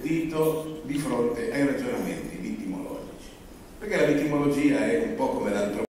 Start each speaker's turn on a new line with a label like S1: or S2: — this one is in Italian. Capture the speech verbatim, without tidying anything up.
S1: dito di fronte ai ragionamenti vittimologici, perché la vittimologia è un po' come l'antropologia.